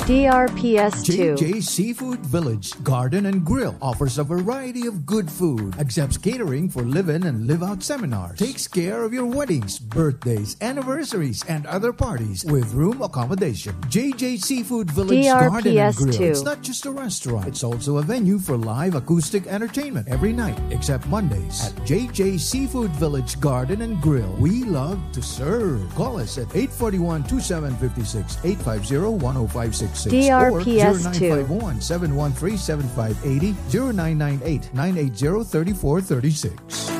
DRPS 2. JJ Seafood Village Garden and Grill offers a variety of good food, accepts catering for live-in and live-out seminars, takes care of your weddings, birthdays, anniversaries, and other parties with room accommodation. JJ Seafood Village Garden and DRPS Grill. 2. It's not just a restaurant, it's also a venue for live acoustic entertainment every night except Mondays at JJ Seafood Village Garden and Grill. We love to serve. Call us at 841-2756, 850-10566, DRPS or 2. 0951-713-7580, 0998-980-3436.